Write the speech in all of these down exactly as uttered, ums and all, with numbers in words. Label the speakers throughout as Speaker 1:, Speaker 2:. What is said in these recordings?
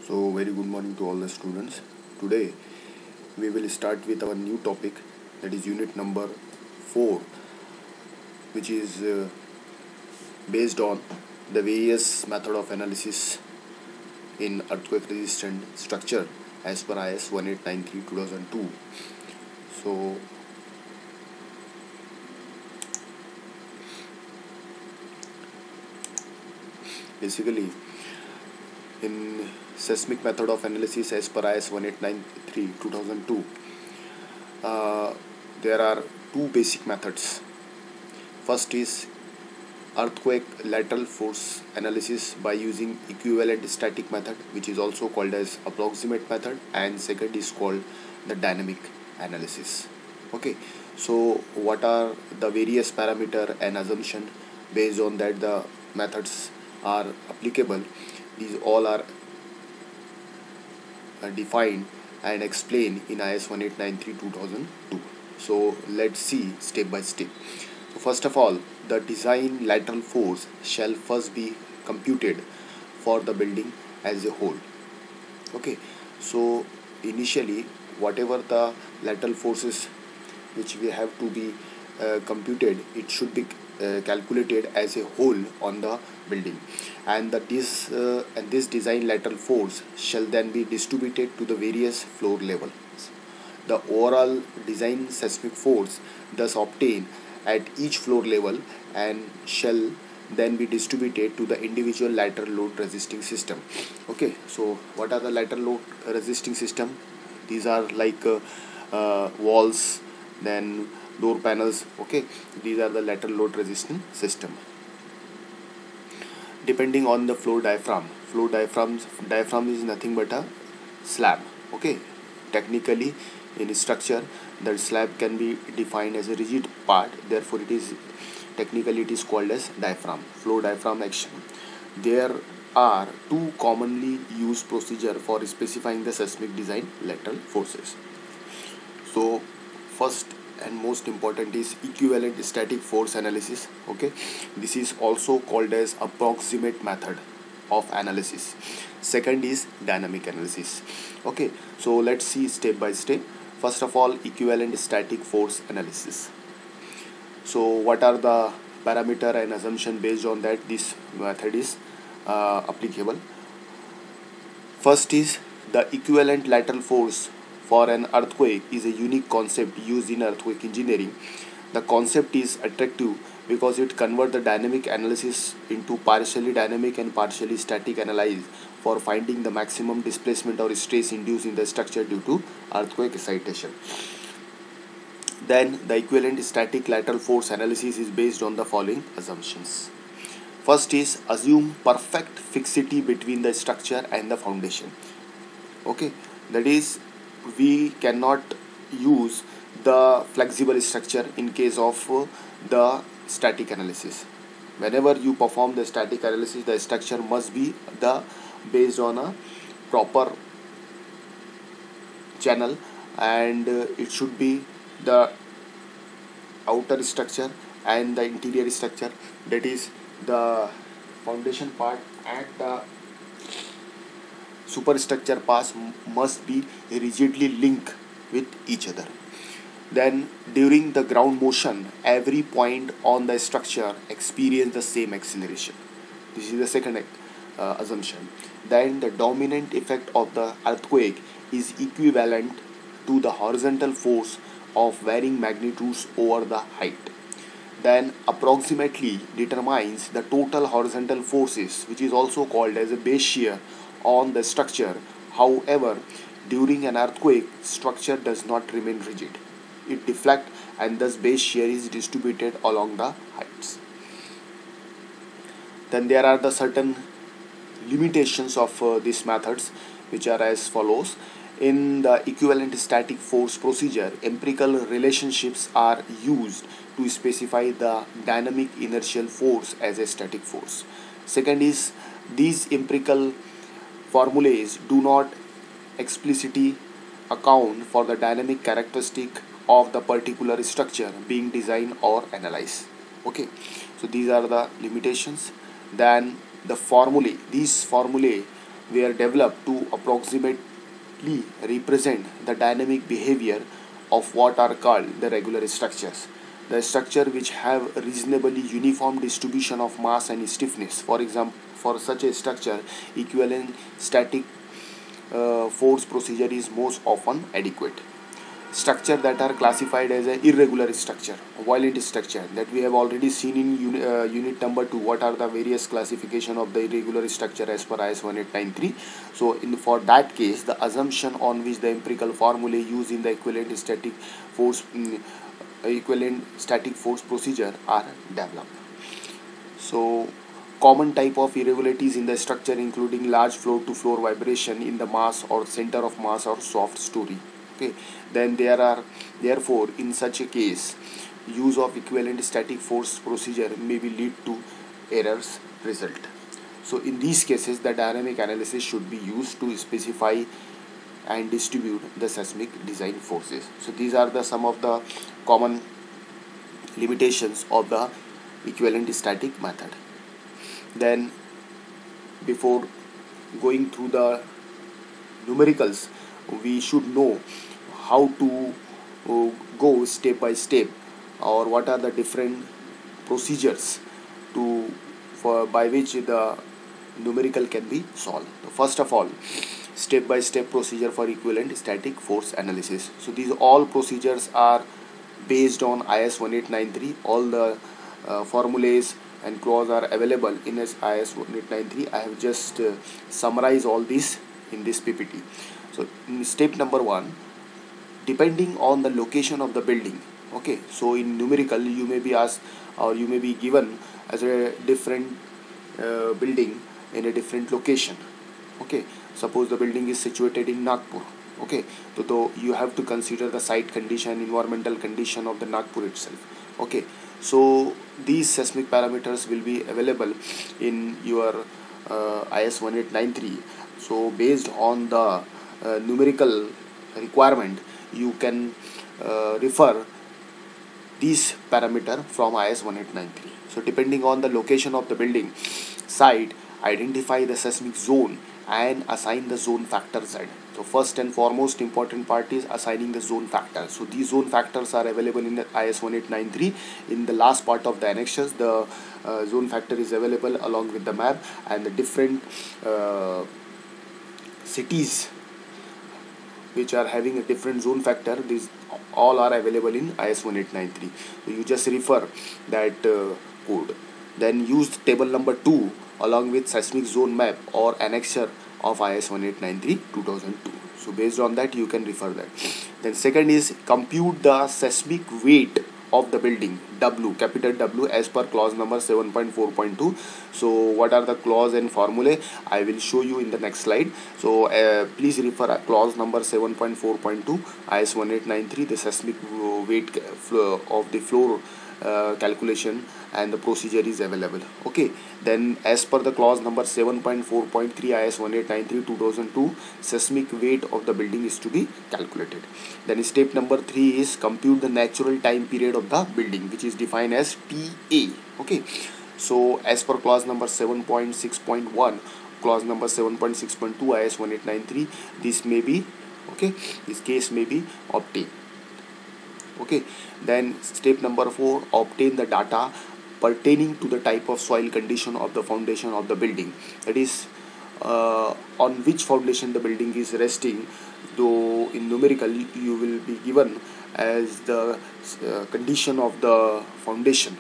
Speaker 1: So, very good morning to all the students. Today, we will start with our new topic, that is unit number four, which is uh, based on the various method of analysis in earthquake resistant structure as per I S eighteen ninety-three two thousand two. So, basically, in seismic method of analysis as per I S eighteen ninety-three two thousand two, uh, there are two basic methods. First is earthquake lateral force analysis by using equivalent static method, which is also called as approximate method, and second is called the dynamic analysis. Okay, so what are the various parameter and assumption based on that the methods are applicable? These all are uh, defined and explained in I S eighteen ninety-three two thousand two. So let's see step by step. So first of all, the design lateral force shall first be computed for the building as a whole. Okay, so initially whatever the lateral forces which we have to be uh, computed, it should be uh, calculated as a whole on the building, and that this uh, and this design lateral force shall then be distributed to the various floor levels. The overall design seismic force thus obtained at each floor level and shall then be distributed to the individual lateral load resisting system. Okay, so what are the lateral load resisting system? These are like uh, uh, walls, then door panels. Okay, these are the lateral load resisting system. Depending on the floor diaphragm, floor diaphragms diaphragm is nothing but a slab. Okay, technically in structure, that slab can be defined as a rigid part, therefore it is technically it is called as diaphragm, floor diaphragm action. There are two commonly used procedure for specifying the seismic design lateral forces. So first and most important is equivalent static force analysis. Okay, this is also called as approximate method of analysis. Second is dynamic analysis. Okay, so let's see step by step. First of all, equivalent static force analysis. So what are the parameter and assumption based on that this method is uh, applicable? First is the equivalent lateral force for an earthquake is a unique concept used in earthquake engineering. The concept is attractive because it converts the dynamic analysis into partially dynamic and partially static analysis for finding the maximum displacement or stress induced in the structure due to earthquake excitation. Then the equivalent static lateral force analysis is based on the following assumptions. First is assume perfect fixity between the structure and the foundation. Okay, that is, we cannot use the flexible structure in case of uh, the static analysis. Whenever you perform the static analysis, the structure must be the based on a proper channel, and uh, it should be the outer structure and the interior structure, that is the foundation part and the superstructure parts must be rigidly linked with each other. Then during the ground motion, every point on the structure experience the same acceleration. This is the second uh, assumption. Then the dominant effect of the earthquake is equivalent to the horizontal force of varying magnitudes over the height. Then approximately determines the total horizontal forces, which is also called as a base shear on the structure. However, during an earthquake, structure does not remain rigid. It deflects, and thus base shear is distributed along the heights. Then there are the certain limitations of uh, these methods, which are as follows. In the equivalent static force procedure, empirical relationships are used to specify the dynamic inertial force as a static force. Second is, these empirical formulas do not explicitly account for the dynamic characteristic of the particular structure being designed or analyzed. Okay, so these are the limitations. Then the formulae, these formulae were developed to approximately represent the dynamic behavior of what are called the regular structures. The structure which have reasonably uniform distribution of mass and stiffness. For example, for such a structure, equivalent static uh, force procedure is most often adequate. Structure that are classified as a irregular structure, violent structure, that we have already seen in uni, uh, unit number two. What are the various classification of the irregular structure as per I S one eight nine three? So in for that case, the assumption on which the empirical formulae used in the equivalent static force um, equivalent static force procedure are developed. So common type of irregularities in the structure including large floor to floor vibration in the mass or center of mass or soft story. Okay, then there are therefore in such a case use of equivalent static force procedure may be lead to errors result. So in these cases the dynamic analysis should be used to specify and distribute the seismic design forces. So these are the some of the common limitations of the equivalent static method. Then before going through the numericals, we should know how to uh, go step by step, or what are the different procedures to for by which the numerical can be solved. So first of all, step by step procedure for equivalent static force analysis. So these all procedures are based on I S one eight nine three. All the uh, formulas and clause are available in this I S one eight nine three. I have just uh, summarized all this in this P P T. So in step number one, depending on the location of the building. Okay, so in numerical you may be asked or you may be given as a different uh, building in a different location. Okay, suppose the building is situated in Nagpur. Okay, so though you have to consider the site condition, environmental condition of the Nagpur itself. Okay, so these seismic parameters will be available in your uh, I S one eight nine three. So based on the uh, numerical requirement, you can uh, refer these parameter from I S one eight nine three. So depending on the location of the building site, identify the seismic zone and assign the zone factor Z. So first and foremost important part is assigning the zone factor. So these zone factors are available in the I S one eight nine three. In the last part of the annexures, the uh, zone factor is available along with the map, and the different uh, cities which are having a different zone factor, these all are available in I S one eight nine three. So you just refer that uh, code. Then use table number two along with seismic zone map or annexure of I S one eight nine three two thousand two. So based on that you can refer that. Then second is compute the seismic weight of the building, W, capital W, as per clause number seven point four point two. So what are the clause and formulae? I will show you in the next slide. So uh, please refer clause number seven point four point two I S one eight nine three, the seismic weight of the floor uh, calculation and the procedure is available. Okay, then as per the clause number seven point four point three I S one eight nine three two thousand two, seismic weight of the building is to be calculated. Then step number three is compute the natural time period of the building, which is defined as T A. Okay, so as per clause number seven point six point one, clause number seven point six point two I S one eight nine three, this may be, okay, this case may be obtained. Okay, then step number four, obtain the data pertaining to the type of soil condition of the foundation of the building, that is uh, on which foundation the building is resting, though in numerical you will be given as the uh, condition of the foundation.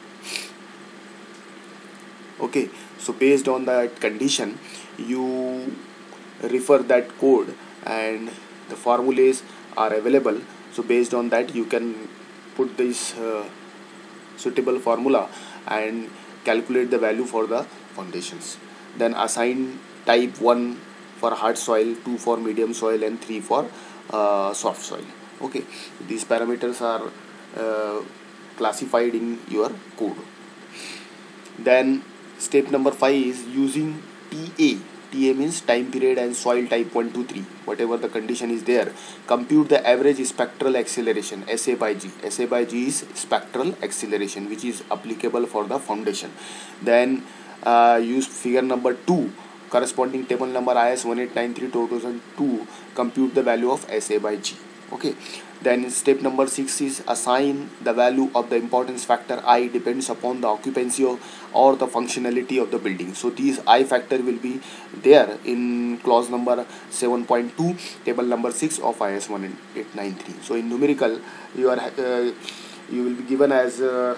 Speaker 1: Okay, so based on that condition you refer that code and the formulas are available. So based on that you can put this uh, suitable formula and calculate the value for the foundations. Then assign type one for hard soil, two for medium soil, and three for uh, soft soil. Okay, these parameters are uh, classified in your code. Then step number five is using T A. T A means time period and soil type one, two, three, whatever the condition is there. Compute the average spectral acceleration, S A by G. S A by G is spectral acceleration, which is applicable for the foundation. Then uh, use figure number two corresponding table number I S one eight nine three two thousand two, compute the value of S A by G. Okay, then step number six is assign the value of the importance factor I depends upon the occupancy of, or the functionality of the building. So these I factor will be there in clause number seven point two, table number six of I S one eight nine three. So in numerical, you are uh, you will be given as uh,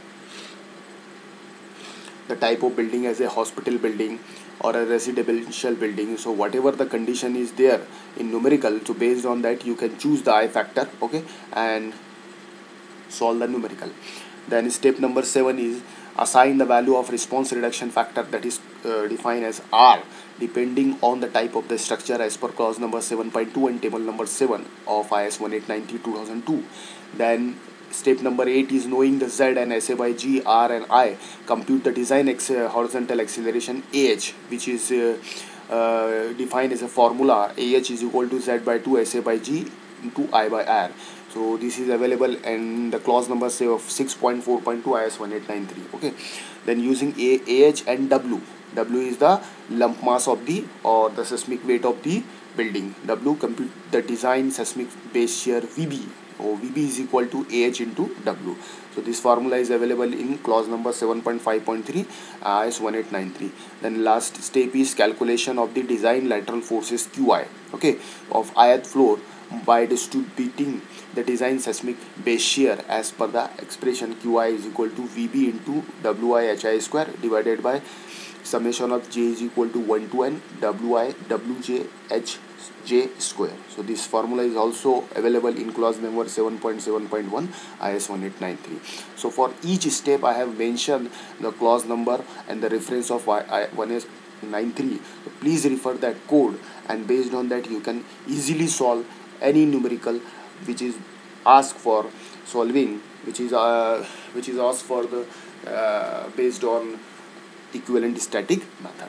Speaker 1: the type of building as a hospital building or a residential building. So whatever the condition is there in numerical, so based on that you can choose the I factor, okay, and solve the numerical. Then step number seven is assign the value of response reduction factor, that is uh, defined as R, depending on the type of the structure as per clause number seven point two and table number seven of I S one eight nine three two thousand two. Then step number eight is knowing the Z and S A by G, R and I, compute the design ex uh, horizontal acceleration A H, which is uh, uh, defined as a formula A H is equal to Z by two S A by G into I by R. So this is available in the clause number say of six point four point two I S one eight nine three. Okay, then using A, AH and W. W is the lump mass of the or the seismic weight of the building. W, compute the design seismic base shear V B. So V B is equal to A H into W. So this formula is available in clause number seven point five point three I S one eight nine three. Then last step is calculation of the design lateral forces Q I, okay, of ith floor by distributing the design seismic base shear as per the expression Q I is equal to V B into W I H I square divided by summation of J is equal to one to n W I W J H J square. So this formula is also available in clause number seven point seven point one I S one eight nine three. So for each step I have mentioned the clause number and the reference of one eight nine three. So please refer that code, and based on that you can easily solve any numerical which is asked for solving, which is uh, which is asked for the uh, based on equivalent static method.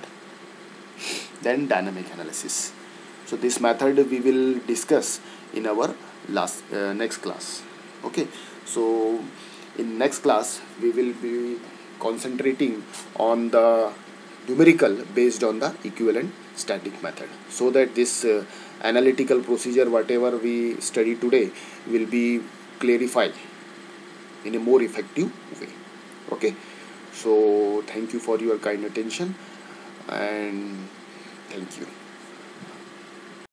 Speaker 1: Then dynamic analysis. So this method we will discuss in our last uh, next class. Okay, so in next class we will be concentrating on the numerical based on the equivalent static method, so that this uh, analytical procedure whatever we study today will be clarified in a more effective way. Okay, so thank you for your kind attention, and thank you.